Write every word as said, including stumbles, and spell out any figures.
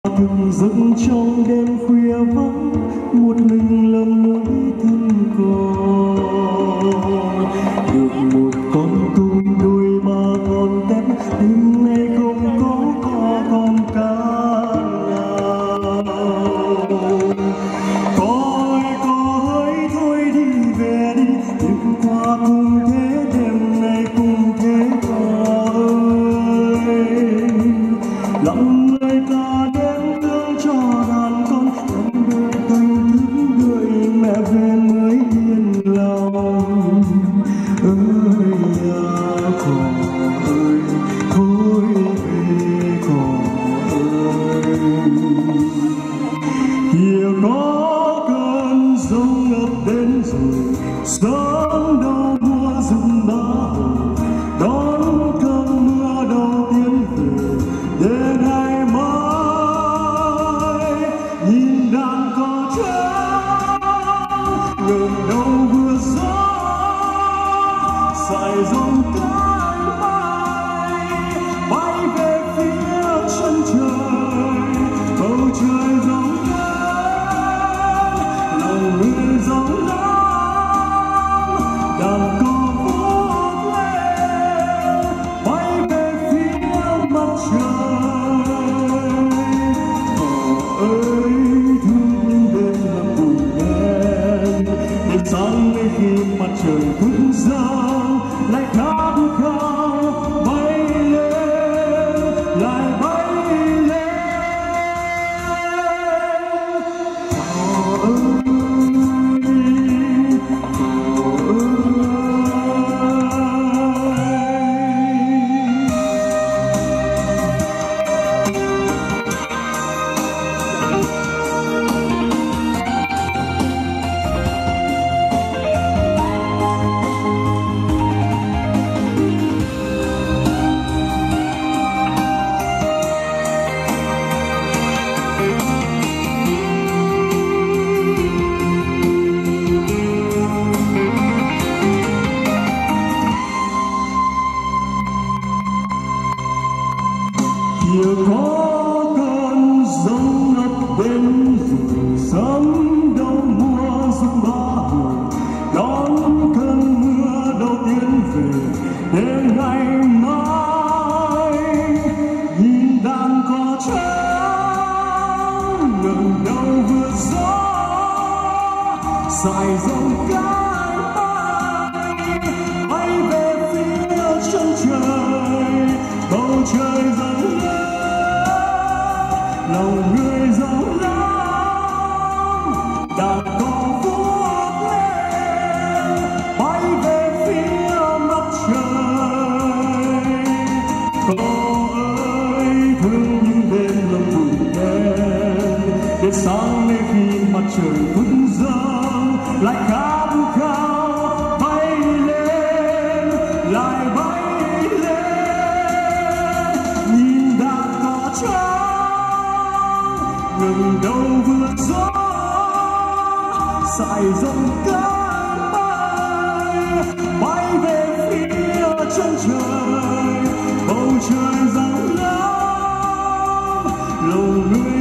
Thức giấc trong đêm khuya vắng, một mình lầm lũi thân con. Được một con cung đuôi ba con tép, đêm nay không có có con cá nào. Coi coi thôi đi về đi, đừng qua cùng thế đêm nay cùng thế con ơi. Lặng người ta đến thương cho đàn con, đắm đuôi canh thức đợi mẹ về mới yên lòng. Ơi à con ơi, thôi về con ơi. Kìa có cơn giông ngập đến rồi, sớm đâu mưa rừng bá hồ, đón cơn mưa đầu tiên về để ngày mai. Nhìn đàn cò trắng ngẩng đầu vừa gió sải dòng cánh bay, bay về phía chân trời. Bầu trời rộng lớn, lòng người rộng lắm. Đàn cò vút lên, bay về phía mặt trời. Cò ơi thương những đêm làm buồn đen, để sáng đến khi mặt trời thức dâng lại khát khao bay lên, lại bay lên. Cò ơi, cò ơi. Kìa có cơn giông ngập đến rồi, sớm đâu mùa rừng bá hồ, đón cơn mưa đầu tiên về để ngày mai. Nhìn đàn cò trắng ngẩng đầu vừa gió sải dòng cánh bay, bay về phía chân trời. Bầu trời rộng lớn, lòng người rộng lắm. Đàn cò vút lên, bay về phía mặt trời. Cò ơi thương những đêm lòng buồn đen, để sáng đến khi mặt trời thức dâng lại khát khao bay lên, lại bay lên. Nhìn đàn cò trắng ngẩng đầu vượt gió sải dòng cánh bay, bay về phía chân trời. Bầu trời rộng lắm, lòng người